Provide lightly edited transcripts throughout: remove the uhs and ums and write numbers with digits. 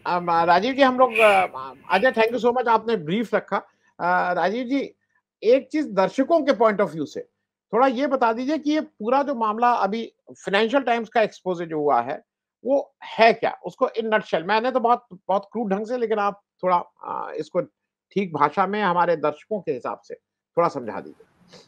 राजीव जी, हम लोग Ajay, thank you so much, आपने ब्रीफ रखा। राजीव जी, एक चीज दर्शकों के पॉइंट ऑफ व्यू से थोड़ा ये बता दीजिए कि ये पूरा जो मामला अभी फाइनेंशियल टाइम्स का एक्सपोज जो हुआ है वो है क्या, उसको इन नटशेल। मैंने तो बहुत बहुत क्रूड ढंग से, लेकिन आप थोड़ा इसको ठीक भाषा में हमारे दर्शकों के हिसाब से थोड़ा समझा दीजिए।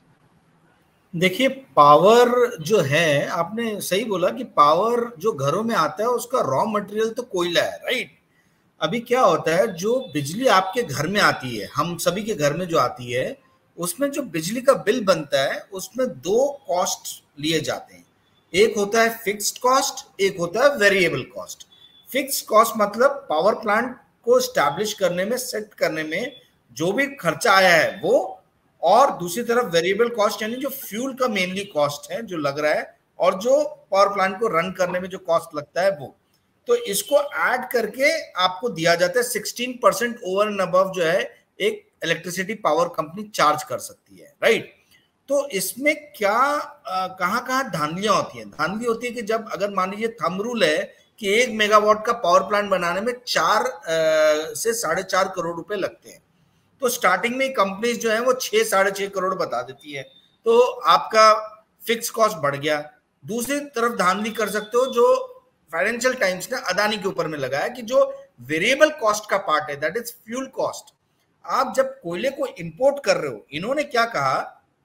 देखिए, पावर जो है, आपने सही बोला कि पावर जो घरों में आता है उसका रॉ मटेरियल तो कोयला है, राइट। अभी क्या होता है, जो बिजली आपके घर में आती है, हम सभी के घर में जो आती है, उसमें जो बिजली का बिल बनता है उसमें दो कॉस्ट लिए जाते हैं। एक होता है फिक्स्ड कॉस्ट, एक होता है वेरिएबल कॉस्ट। फिक्स्ड कॉस्ट मतलब पावर प्लांट को स्टैब्लिश करने में, सेट करने में जो भी खर्चा आया है वो, और दूसरी तरफ वेरिएबल कॉस्ट यानी जो फ्यूल का मेनली कॉस्ट है जो लग रहा है, और जो पावर प्लांट को रन करने में जो कॉस्ट लगता है वो। तो इसको ऐड करके आपको दिया जाता है 16% ओवर एंड अबव जो है एक इलेक्ट्रिसिटी पावर कंपनी चार्ज कर सकती है, राइट। तो इसमें क्या कहाँ कहाँ धांधलियां होती हैं। धांधली होती है कि जब अगर मान लीजिए थंब रूल है कि 1 मेगावाट का पावर प्लांट बनाने में 4 से 4.5 करोड़ रुपए लगते हैं, तो स्टार्टिंग में कंपनीज जो है वो 6-6.5 करोड़ बता देती है, तो आपका फिक्स कॉस्ट बढ़ गया। दूसरी तरफ धांधली कर सकते हो जो फाइनेंशियल टाइम्स ने अदानी के ऊपर में लगाया कि जो वेरिएबल कॉस्ट का पार्ट है, दैट इज फ्यूल कॉस्ट। आप जब कोयले को इंपोर्ट कर रहे हो, इन्होंने क्या कहा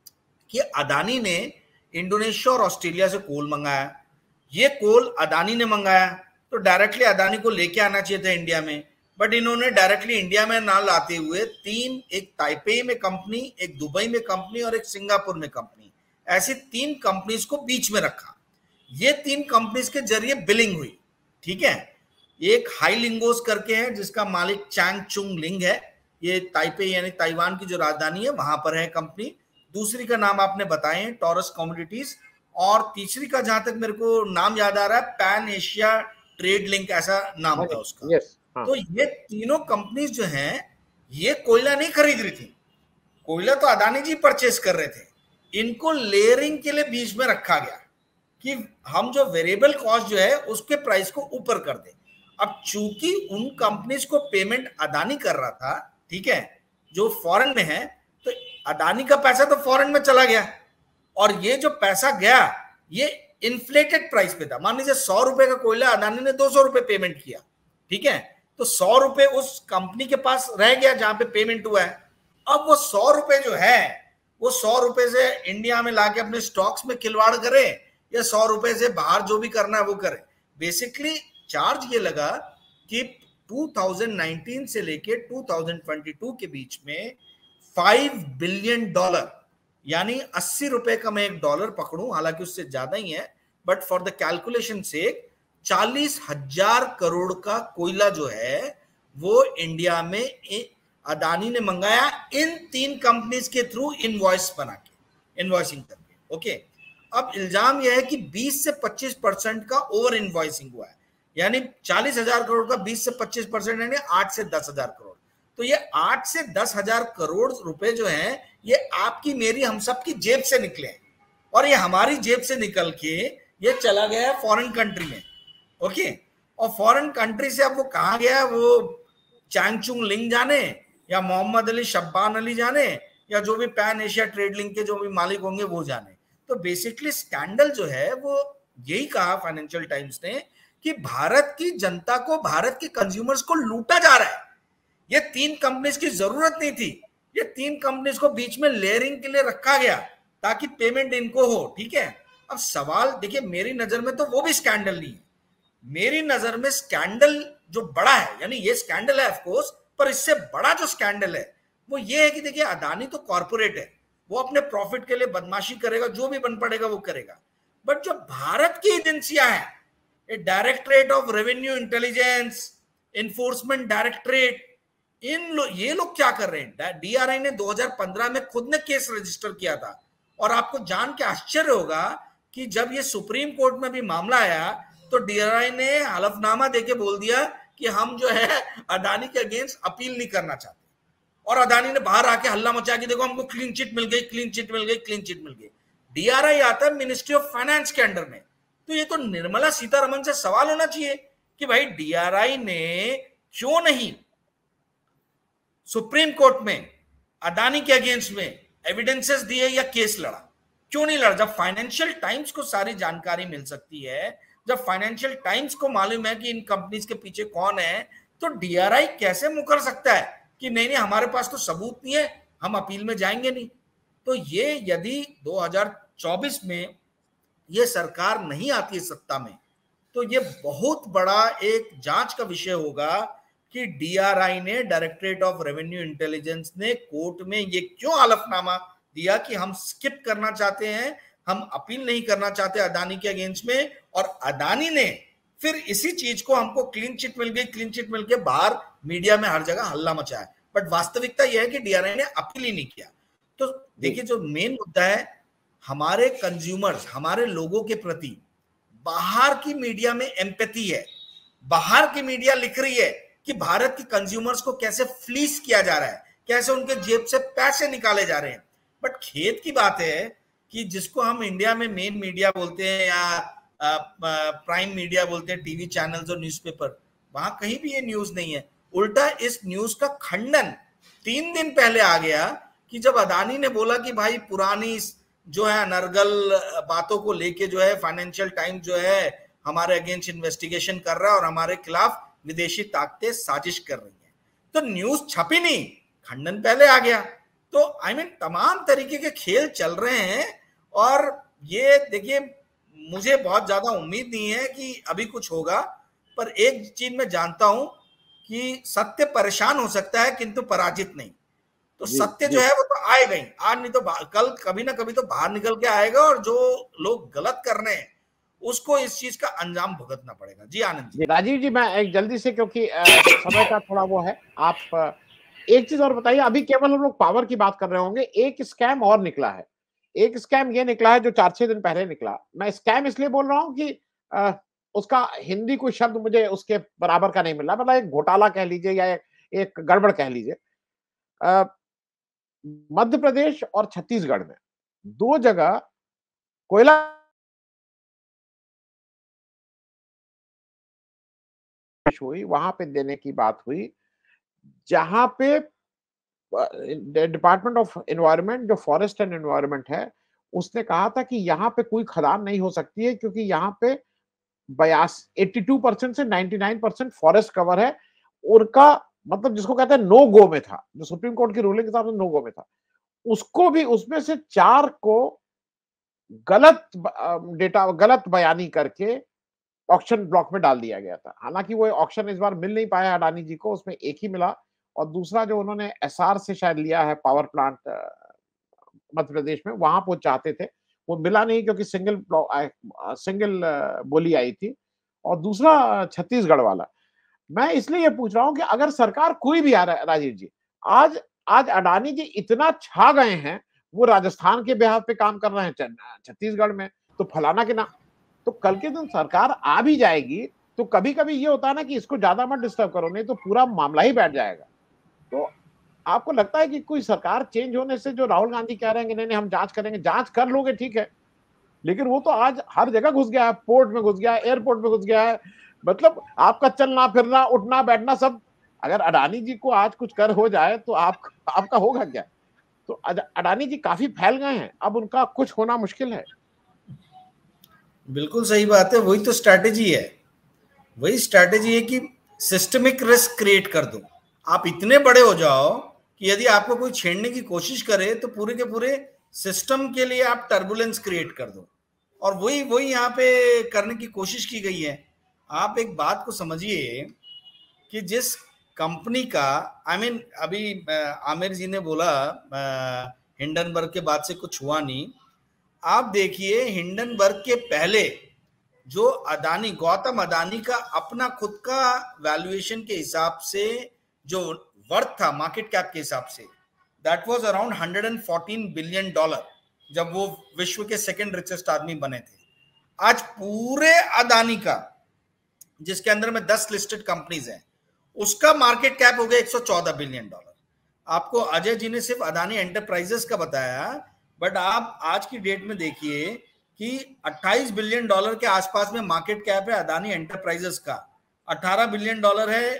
कि अदानी ने इंडोनेशिया और ऑस्ट्रेलिया से कोल मंगाया, ये कोल अदानी ने मंगाया तो डायरेक्टली अदानी को लेके आना चाहिए था इंडिया में, बट इन्होंने डायरेक्टली इंडिया में ना लाते हुए तीन, एक ताइपे में कंपनी, एक दुबई में कंपनी और एक सिंगापुर में कंपनी, ऐसी 3 कंपनीज को बीच में रखा। ये 3 कंपनीज के जरिए बिलिंग हुई, ठीक है। एक हाई लिंगोस करके है जिसका मालिक चैंग चुंग लिंग है, ये ताइपे यानी ताइवान की जो राजधानी है वहां पर है कंपनी। दूसरी का नाम आपने बताए हैं टॉरस कमोडिटीज, और तीसरी का जहां तक मेरे को नाम याद आ रहा है पैन एशिया ट्रेड लिंक, ऐसा नाम था उसका। यस, हाँ। तो ये तीनों कंपनीज जो हैं ये कोयला नहीं खरीद रही थी, कोयला तो अदानी जी परचेस कर रहे थे। इनको लेयरिंग के लिए बीच में रखा गया कि हम जो वेरिएबल कॉस्ट जो है उसके प्राइस को ऊपर कर दें। अब चूंकि उन कंपनीज को पेमेंट अदानी कर रहा था, ठीक है, जो फॉरेन में है, तो अदानी का पैसा तो फॉरेन में चला गया, और ये जो पैसा गया ये इन्फ्लेटेड प्राइस पे था। मान लीजिए 100 रुपए का कोयला अदानी ने 200 रुपए पेमेंट किया, ठीक है, तो 100 रुपए उस कंपनी के पास रह गया जहां पे पेमेंट हुआ है। अब वो 100 रुपए जो है वो 100 रुपए से इंडिया में लाके अपने स्टॉक्स में खिलवाड़ करे, या 100 रुपए से बाहर जो भी करना है वो करे। बेसिकली चार्ज ये लगा कि 2019 से लेके 2022 के बीच में $5 बिलियन, यानी 80 रुपए का मैं एक डॉलर पकड़ूं, हालांकि उससे ज्यादा ही है, बट फॉर द कैलकुलेशन से 40,000 करोड़ का कोयला जो है वो इंडिया में अदानी ने मंगाया इन 3 कंपनीज के थ्रू इनवॉइस बना के, इनवॉइसिंग करके, ओके। अब इल्जाम यह है कि 20 से 25% का ओवर इनवॉइसिंग हुआ है, यानी 40,000 करोड़ का 20 से 25% यानी 8 से 10,000 करोड़। तो ये 8 से 10,000 करोड़ रुपए जो हैं ये आपकी मेरी हम सब की जेब से निकले हैं, और ये हमारी जेब से निकल के ये चला गया है फॉरेन कंट्री में, ओके। और फॉरेन कंट्री से अब वो कहाँ गया, वो चैंगचुंग लिंग जाने, या मोहम्मद अली शब्बान अली जाने, या जो भी पैन एशिया ट्रेड लिंक के जो भी मालिक होंगे वो जाने। तो बेसिकली स्कैंडल जो है वो यही कहा फाइनेंशियल टाइम्स ने कि भारत की जनता को, भारत के कंज्यूमर्स को लूटा जा रहा है। ये 3 कंपनीज की जरूरत नहीं थी, ये 3 कंपनीज को बीच में लेयरिंग के लिए रखा गया ताकि पेमेंट इनको हो, ठीक है। अब सवाल देखिए, मेरी नजर में तो वो भी स्कैंडल नहीं है। मेरी नजर में स्कैंडल जो बड़ा है, यानी ये स्कैंडल है ऑफ कोर्स, पर इससे बड़ा जो स्कैंडल है वो ये है कि देखिए अदानी तो कॉर्पोरेट है, वो अपने प्रॉफिट के लिए बदमाशी करेगा, जो भी बन पड़ेगा वो करेगा, बट जो भारत की एजेंसियां हैं, directorate of revenue intelligence, enforcement directorate, ये लोग क्या कर रहे हैं। डीआरआई ने 2015 में खुद ने केस रजिस्टर किया था, और आपको जान के आश्चर्य होगा कि जब ये सुप्रीम कोर्ट में भी मामला आया तो डीआरआई ने हलफनामा देके बोल दिया कि हम जो है अदानी के अगेंस्ट अपील नहीं करना चाहते, और अदानी ने बाहर आके हल्ला मचा कि देखो हमको क्लीन चिट मिल गई, क्लीन चिट मिल गई, क्लीन चिट मिल गई। डीआरआई आता है मिनिस्ट्री ऑफ फाइनेंस के अंडर में, तो ये तो निर्मला सीतारमन से सवाल होना चाहिए कि भाई डीआरआई ने क्यों नहीं सुप्रीम कोर्ट में अदानी के अगेंस्ट में एविडेंसेस दिए या केस लड़ा? क्यों नहीं लड़ा? जब फाइनेंशियल टाइम्स को सारी जानकारी मिल सकती है, जब फाइनेंशियल टाइम्स को मालूम है कि इन कंपनीज के पीछे कौन है, तो डीआरआई कैसे मुकर सकता है कि नहीं नहीं हमारे पास तो सबूत नहीं है, हम अपील में जाएंगे नहीं? तो ये यदि 2024 में ये सरकार नहीं आती है सत्ता में, तो ये बहुत बड़ा एक जांच का विषय होगा कि डीआरआई ने, डायरेक्टरेट ऑफ रेवेन्यू इंटेलिजेंस ने कोर्ट में ये क्यों हलफनामा दिया कि हम स्किप करना चाहते हैं, हम अपील नहीं करना चाहते अदानी के अगेंस्ट में, और अदानी ने फिर इसी चीज को हमको क्लीन चिट मिल गई, क्लीन चिट मिल के बाहर मीडिया में हर जगह हल्ला मचाया, बट वास्तविकता यह है कि डीआरआई ने अपील ही नहीं किया। तो देखिए जो मेन मुद्दा है हमारे कंज्यूमर्स, हमारे लोगों के प्रति बाहर की मीडिया में एम्पैथी है, बाहर की मीडिया लिख रही है कि भारत की कंज्यूमर्स को कैसे फ्लीस किया जा रहा है, कैसे उनके जेब से पैसे निकाले जा रहे हैं। बट खेद की बात है कि जिसको हम इंडिया में मेन मीडिया बोलते हैं या प्राइम मीडिया बोलते हैं, टीवी चैनल्स और न्यूज़पेपर, वहां कहीं भी ये न्यूज नहीं है। उल्टा इस न्यूज का खंडन 3 दिन पहले आ गया कि जब अदानी ने बोला कि भाई पुरानी जो है अनर्गल बातों को लेके जो है फाइनेंशियल टाइम्स जो है हमारे अगेंस्ट इन्वेस्टिगेशन कर रहा है और हमारे खिलाफ विदेशी ताकतें साजिश कर रही हैं, तो न्यूज छपी नहीं, खंडन पहले आ गया। तो आई मीन तमाम तरीके के खेल चल रहे हैं, और ये देखिए मुझे बहुत ज्यादा उम्मीद नहीं है कि अभी कुछ होगा, पर एक चीज मैं जानता हूं कि सत्य परेशान हो सकता है किंतु पराजित नहीं। तो सत्य जो है वो तो आएगा ही, आज नहीं तो कल, कभी ना कभी तो बाहर निकल के आएगा, और जो लोग गलत कर रहे हैं उसको इस चीज का अंजाम भुगतना पड़ेगा। जी आनंद जी। राजीव जी, मैं एक जल्दी से, क्योंकि समय का थोड़ा वो है, आप एक चीज और बताइए। अभी केवल हम लोग पावर की बात कर रहे होंगे, एक स्कैम और निकला है। एक स्कैम ये निकला है जो 4-6 दिन पहले निकला। मैं स्कैम इसलिए बोल रहा हूं कि उसका हिंदी कोई शब्द मुझे उसके बराबर का नहीं मिल रहा, मतलब एक घोटाला कह लीजिए या एक गड़बड़ कह लीजिए। मध्य प्रदेश और छत्तीसगढ़ में 2 जगह कोयला हुई, वहां पे देने की बात हुई, जहां पे डिपार्टमेंट ऑफ एनवायरनमेंट, जो फॉरेस्ट एंड एनवायरनमेंट है, उसने कहा था कि यहाँ पे कोई खदान नहीं हो सकती है, क्योंकि यहाँ पे 82% से 99% फॉरेस्ट कवर है। उनका मतलब जिसको कहते हैं नो गो में था, जो सुप्रीम कोर्ट की रूलिंग के हिसाब से नो गो में था, उसको भी उसमें से 4 को गलत डेटा, गलत बयानी करके ऑक्शन ब्लॉक में डाल दिया गया था। हालांकि वो ऑक्शन इस बार मिल नहीं पाया अडानी जी को, उसमें एक ही मिला, और दूसरा जो उन्होंने एसआर से शायद लिया है पावर प्लांट मध्य प्रदेश में, वहां वो चाहते थे, वो मिला नहीं क्योंकि सिंगल बोली आई थी। और दूसरा छत्तीसगढ़ वाला, मैं इसलिए ये पूछ रहा हूं कि अगर सरकार कोई भी आ रहा है राजीव जी, आज आज अडानी जी इतना छा गए हैं, वो राजस्थान के बिहार पे काम कर रहे हैं, छत्तीसगढ़ में, तो फलाना के ना, तो कल के दिन सरकार आ भी जाएगी तो कभी कभी ये होता है ना कि इसको ज्यादा मत डिस्टर्ब करो, नहीं तो पूरा मामला ही बैठ जाएगा। तो आपको लगता है कि कोई सरकार चेंज होने से, जो राहुल गांधी कह रहे हैं कि नहीं नहीं हम जांच करेंगे, जांच कर लोगे ठीक है, लेकिन वो तो आज हर जगह घुस गया है, पोर्ट में घुस गया है, एयरपोर्ट में घुस गया है, मतलब आपका चलना फिरना उठना बैठना सब। अगर अडानी जी को आज कुछ कर हो जाए तो आपका होगा क्या? तो अडानी जी काफी फैल गए हैं, अब उनका कुछ होना मुश्किल है। बिल्कुल सही बात है, वही तो स्ट्रैटेजी है, वही स्ट्रैटेजी है कि सिस्टमिक रिस्क क्रिएट कर दो। आप इतने बड़े हो जाओ कि यदि आपको कोई छेड़ने की कोशिश करे तो पूरे के पूरे सिस्टम के लिए आप टर्बुलेंस क्रिएट कर दो, और वही वही यहाँ पे करने की कोशिश की गई है। आप एक बात को समझिए कि जिस कंपनी का अभी आमिर जी ने बोला हिंडनबर्ग के बाद से कुछ हुआ नहीं। आप देखिए हिंडनबर्ग के पहले जो अदानी, गौतम अदानी का अपना खुद का वैल्यूएशन के हिसाब से जो वर्थ था मार्केट कैप के हिसाब से, दैट वाज अराउंड $114 बिलियन, जब वो विश्व के सेकंड रिचेस्ट आदमी बने थे। आज पूरे अदानी का, जिसके अंदर में 10 लिस्टेड कंपनीज हैं, उसका मार्केट कैप हो गया $114 बिलियन। आपको अजय जी ने सिर्फ अदानी एंटरप्राइजेस का बताया, बट आप आज की डेट में देखिए कि $28 बिलियन के आसपास में मार्केट कैप है अदानी एंटरप्राइजेस का, $18 बिलियन है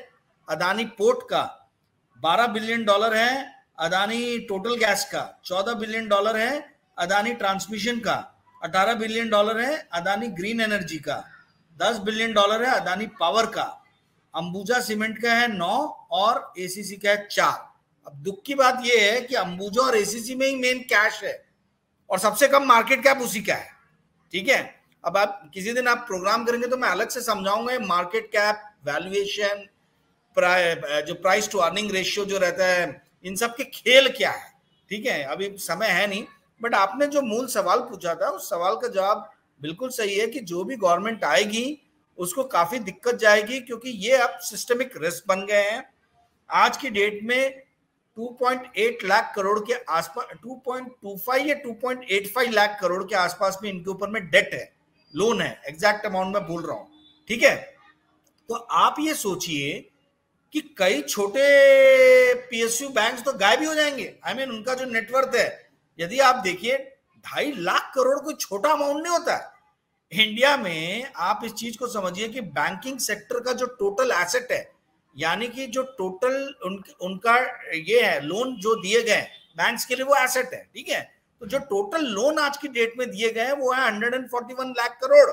अदानी पोर्ट का, 12 बिलियन डॉलर है अदानी टोटल गैस का, 14 बिलियन डॉलर है अदानी ट्रांसमिशन का, 18 बिलियन डॉलर है अदानी ग्रीन एनर्जी का, 10 बिलियन डॉलर है अदानी पावर का, अंबुजा सीमेंट का है 9 और एसीसी का है 4। अब दुख की बात यह है कि अंबुजा और एसीसी में ही मेन कैश है और सबसे कम मार्केट कैप उसी का है। ठीक है, अब आप किसी दिन आप प्रोग्राम करेंगे तो मैं अलग से समझाऊंगा मार्केट कैप, वैल्यूएशन, जो प्राइस टू अर्निंग रेशियो जो रहता है, इन सब के खेल क्या है। ठीक है, अभी समय है नहीं, बट आपने जो मूल सवाल पूछा था उस सवाल का जवाब बिल्कुल सही है कि जो भी गवर्नमेंट आएगी उसको काफी दिक्कत जाएगी, क्योंकि ये अब सिस्टमिक रिस्क बन गए हैं। आज की डेट में 2.8 लाख करोड़ के आसपास, 2.25 या 2.85 लाख करोड़ के आसपास में इनके ऊपर में डेट है, लोन है, एग्जैक्ट अमाउंट में बोल रहा हूं। ठीक है, तो आप ये सोचिए कि कई छोटे पीएसयू बैंक्स तो गायब ही हो जाएंगे। आई मीन उनका जो नेटवर्थ है, यदि आप देखिए 2.5 लाख करोड़ कोई छोटा अमाउंट नहीं होता है इंडिया में। आप इस चीज को समझिए कि बैंकिंग सेक्टर का जो टोटल एसेट है, यानी कि जो टोटल उनका ये है लोन जो दिए गए बैंक्स के लिए, वो एसेट है। ठीक है, तो जो टोटल लोन आज की डेट में दिए गए हैं वो है 141 लाख करोड़।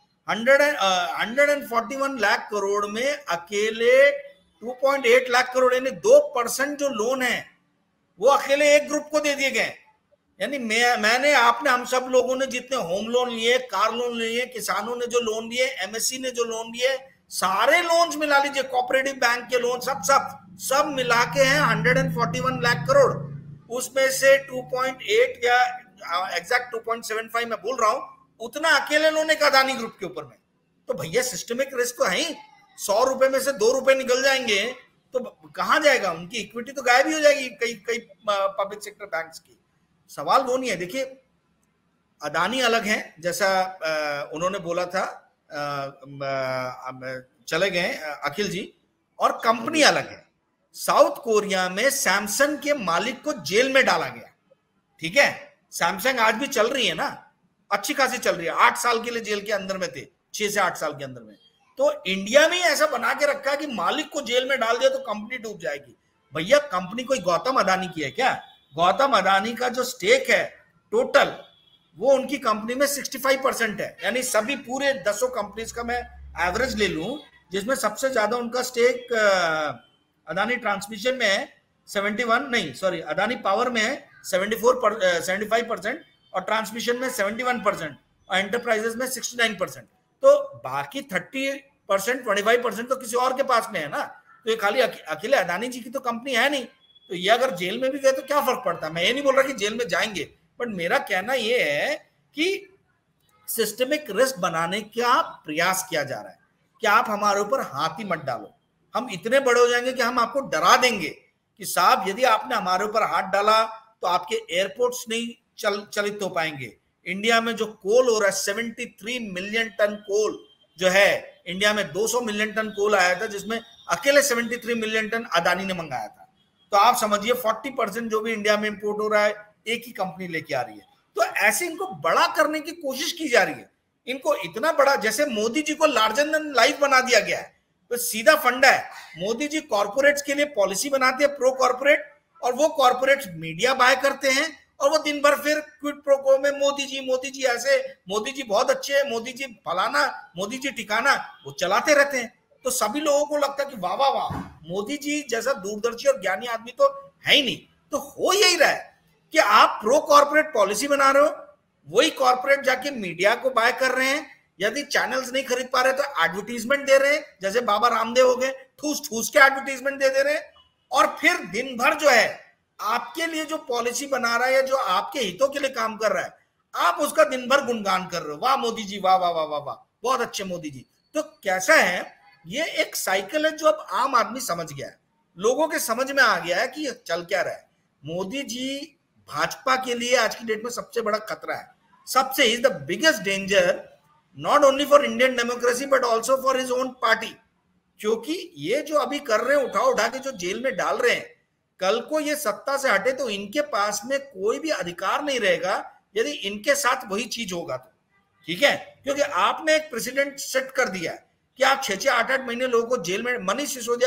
141 लाख करोड़ में अकेले 2.8 लाख करोड़ यानी 2% जो लोन है वो अकेले एक ग्रुप को दे दिए गए। यानी मैंने, आपने, हम सब लोगों ने जितने होम लोन लिए, कार लोन लिए, किसानों ने जो लोन लिए, एमएससी ने जो लोन लिए, सारे लोन्स मिला लीजिए, कोऑपरेटिव बैंक के लोन सब मिला के हैं 141 लाख करोड़। उसमें से 2.8 या एग्जैक्ट 2.75 मैं बोल रहा हूं, उतना अकेले लोन एक अदानी ग्रुप के ऊपर में। तो भैया सिस्टमिक रिस्क तो है ही। 100 रुपए में से 2 रुपए निकल जाएंगे तो कहां जाएगा, उनकी इक्विटी तो गायब ही हो जाएगी कई पब्लिक सेक्टर बैंक्स की। सवाल वो नहीं है। देखिए अदानी अलग है, जैसा उन्होंने बोला था, चले गए अखिल जी, और कंपनी अलग है। साउथ कोरिया में सैमसंग के मालिक को जेल में डाला गया। ठीक है, सैमसंग आज भी चल रही है ना, अच्छी खासी चल रही है। 8 साल के लिए जेल के अंदर में थे, 6 से 8 साल के अंदर में। तो इंडिया में ऐसा बना के रखा कि मालिक को जेल में डाल दिया तो कंपनी डूब जाएगी। भैया कंपनी कोई गौतम अदानी की है क्या? गौतम अदानी का जो स्टेक है टोटल, वो उनकी कंपनी में 65% है। यानी सभी पूरे 10 कंपनीज का मैं एवरेज ले लूं, जिसमें सबसे ज्यादा उनका स्टेक अदानी ट्रांसमिशन में है 71, नहीं सॉरी, अदानी पावर में है 75% और ट्रांसमिशन में 71% और एंटरप्राइजेस में 69%। तो बाकी 30%, 25% तो किसी और के पास में है ना। तो ये खाली अकेले अदानी जी की तो कंपनी है नहीं। तो ये अगर जेल में भी गए तो क्या फर्क पड़ता है? मैं ये नहीं बोल रहा कि जेल में जाएंगे, बट मेरा कहना ये है कि सिस्टमिक रिस्क बनाने का प्रयास किया जा रहा है कि आप हमारे ऊपर हाथ ही मत डालो। हम इतने बड़े हो जाएंगे कि हम आपको डरा देंगे कि साहब यदि आपने हमारे ऊपर हाथ डाला तो आपके एयरपोर्ट्स नहीं चलित हो पाएंगे। इंडिया में जो कोल हो रहा है 73 मिलियन टन कोल जो है, इंडिया में 200 मिलियन टन कोल आया था, जिसमें अकेले 73 मिलियन टन अदानी ने मंगाया था। तो आप समझिए 40% जो भी इंडिया में इंपोर्ट हो रहा है एक ही कंपनी लेके आ रही है। तो ऐसे इनको बड़ा करने की कोशिश की जा रही है। इनको इतना बड़ा, जैसे मोदी जी को लार्जर देन लाइफ बना दिया गया है। तो सीधा फंडा है, मोदी जी कॉर्पोरेट्स के लिए पॉलिसी बनाते हैं प्रो कॉर्पोरेट, और वो कॉर्पोरेट्स मीडिया बाय करते हैं और वो दिन भर फिर क्विड प्रो को में मोदी जी ऐसे, मोदी जी बहुत अच्छे हैं, मोदी जी फलाना, मोदी जी ठिकाना, वो चलाते रहते हैं। तो सभी लोगों को लगता है कि वाह वाह वाह, मोदी जी जैसा दूरदर्शी और ज्ञानी आदमी तो है ही नहीं। तो हो यही रहा है कि आप प्रो कॉर्पोरेट पॉलिसी बना रहे हो, वही कॉर्पोरेट जाके मीडिया को बाय कर रहे हैं। यदि चैनल्स नहीं खरीद पा रहे तो एडवर्टीजमेंट दे रहे हैं, जैसे बाबा रामदेव हो गए, ठूस के एडवर्टीजमेंट दे रहे हैं। और फिर दिन भर जो है आपके लिए जो पॉलिसी बना रहा है या जो आपके हितों के लिए काम कर रहा है, आप उसका दिन भर गुणगान कर रहे हो, वाह मोदी जी, वाह वाह वाह वाह वाह, बहुत अच्छे मोदी जी। तो कैसा है, ये एक साइकिल है जो अब आम आदमी समझ गया है, लोगों के समझ में आ गया है कि चल क्या रहा है। मोदी जी भाजपा के लिए आज की डेट में सबसे बड़ा खतरा है, सबसे is the biggest danger, not only for Indian democracy but also for his own party. क्योंकि ये जो अभी कर रहे हैं, उठा के जो जेल में डाल रहे हैं, कल को ये सत्ता से हटे तो इनके पास में कोई भी अधिकार नहीं रहेगा यदि इनके साथ वही चीज होगा तो। ठीक है, क्योंकि आपने एक प्रेसिडेंट सेट कर दिया है कि आप 6-8 महीने लोगों को जेल में, मनीष सिसोदिया को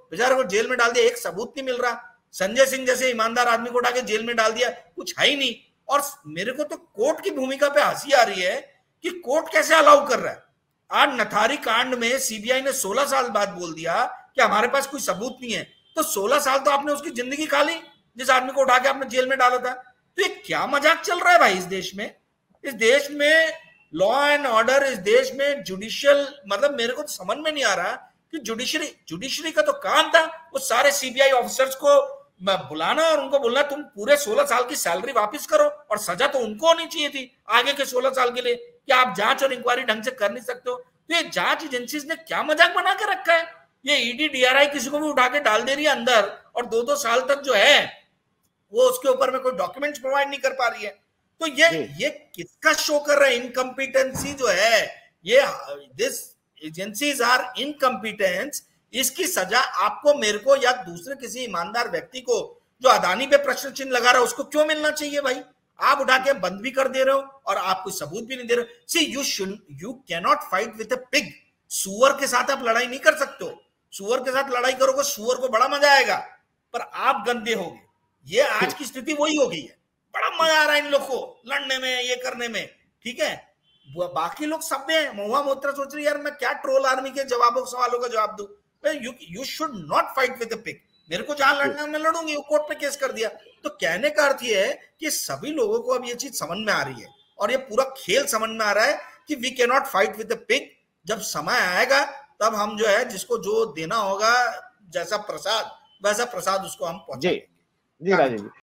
बेचारे को जेल में डाल दिया, एक सबूत नहीं मिल रहा। संजय सिंह जैसे ईमानदार आदमी को उठा के जेल में डाल दिया, कुछ है ही नहीं। और मेरे को तो कोर्ट की भूमिका पे हंसी आ रही है कि कोर्ट कैसे अलाउ कर रहा है। आज नथारी कांड में सीबीआई ने 16 साल बाद बोल दिया कि हमारे पास कोई सबूत नहीं है, तो 16 साल तो आपने उसकी जिंदगी खा ली जिस आदमी को उठा के आपने जेल में डाला था। तो ये क्या मजाक चल रहा है भाई इस देश में? इस देश में लॉ एंड ऑर्डर, इस देश में जुडिशियल, मतलब मेरे को तो समझ में नहीं आ रहा कि जुडिशरी का तो काम था वो सारे सीबीआई ऑफिसर्स को बुलाना और उनको बोलना तुम पूरे 16 साल की सैलरी वापस करो, और सजा तो उनको होनी चाहिए थी आगे के 16 साल के लिए कि आप जांच और इंक्वायरी ढंग से कर नहीं सकते हो। तो ये जांच एजेंसीज ने क्या मजाक बना के रखा है? ये ईडी डीआरआई किसी को भी उठा के डाल दे रही है अंदर, और 2-2 साल तक जो है वो उसके ऊपर में कोई डॉक्यूमेंट्स प्रोवाइड नहीं कर पा रही है। तो ये किसका शो कर रहा है? इनकम्पिटेंसी जो है, ये दिस एजेंसीज आर इनकम्पिटेंस। इसकी सजा आपको, मेरे को या दूसरे किसी ईमानदार व्यक्ति को जो अदानी पे प्रश्न चिन्ह लगा रहा है उसको क्यों मिलना चाहिए भाई? आप उठा के बंद भी कर दे रहे हो और आप कोई सबूत भी नहीं दे रहे हो। See you can not fight with a pig. सुअर के साथ आप लड़ाई नहीं कर सकते हो। सुअर के साथ लड़ाई करोगे, सुअर को बड़ा मजा आएगा, पर आप गंदे होगे। ये आज की स्थिति वही हो गई है। बड़ा मजा आ रहा है इन लोग को लड़ने में, ये करने में, ठीक है। बाकी लोग सब में महुआ मोत्रा सोच रही है यार मैं क्या ट्रोल आर्मी के जवाबों सवालों का जवाब दूं। You should not fight with the pig. मेरे को जहां लड़ना मैं लड़ूंगी, वो कोर्ट पे केस कर दिया। तो कहने का अर्थ ये है कि सभी लोगों को अब ये चीज समझ में आ रही है और ये पूरा खेल समझ में आ रहा है कि we can not fight with the pig. जब समय आएगा तब हम जो है जिसको जो देना होगा, जैसा प्रसाद वैसा प्रसाद उसको हम पहुंचाएंगे। जी राजीव जी।